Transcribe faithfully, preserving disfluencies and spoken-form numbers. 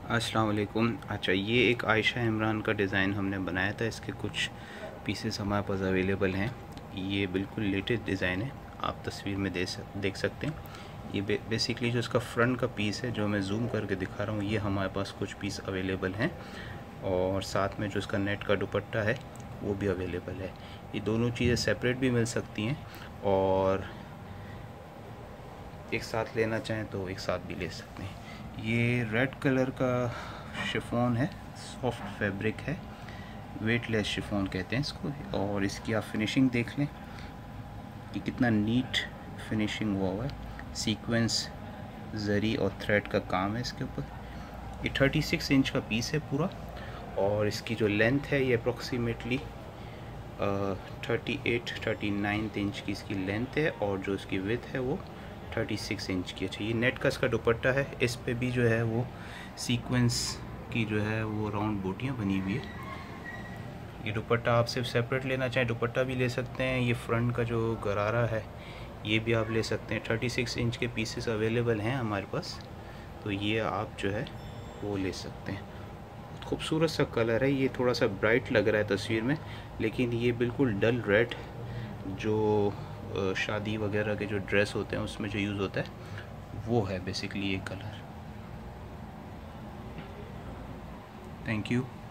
अस्सलाम वालेकुम। अच्छा, ये एक आयशा इमरान का डिज़ाइन हमने बनाया था। इसके कुछ पीसेस हमारे पास अवेलेबल हैं। ये बिल्कुल लेटेस्ट डिज़ाइन है, आप तस्वीर में दे सक देख सकते हैं। ये बे, बेसिकली जो इसका फ्रंट का पीस है, जो मैं जूम करके दिखा रहा हूँ, ये हमारे पास कुछ पीस अवेलेबल हैं। और साथ में जो इसका नेट का दुपट्टा है वो भी अवेलेबल है। ये दोनों चीज़ें सेपरेट भी मिल सकती हैं और एक साथ लेना चाहें तो एक साथ भी ले सकते हैं। ये रेड कलर का शिफॉन है, सॉफ्ट फैब्रिक है, वेटलेस शिफॉन कहते हैं इसको। और इसकी आप फिनिशिंग देख लें कि कितना नीट फिनिशिंग हुआ हुआ है। सीक्वेंस, जरी और थ्रेड का काम है इसके ऊपर। ये छत्तीस इंच का पीस है पूरा, और इसकी जो लेंथ है ये approximately thirty eight thirty nine inch की इसकी लेंथ है, और जो इसकी विड्थ है वो छत्तीस इंच की। अच्छा, ये नेट का इसका दुपट्टा है। इस पे भी जो है वो सीक्वेंस की जो है वो राउंड बूटियाँ बनी हुई है। ये दुपट्टा आप सिर्फ सेपरेट लेना चाहें दुपट्टा भी ले सकते हैं। ये फ्रंट का जो गरारा है ये भी आप ले सकते हैं। छत्तीस इंच के पीसेस अवेलेबल हैं हमारे पास, तो ये आप जो है वो ले सकते हैं। खूबसूरत सा कलर है। ये थोड़ा सा ब्राइट लग रहा है तस्वीर में, लेकिन ये बिल्कुल डल रेड, जो शादी वगैरह के जो ड्रेस होते हैं उसमें जो यूज़ होता है वो है बेसिकली ये कलर। Thank you.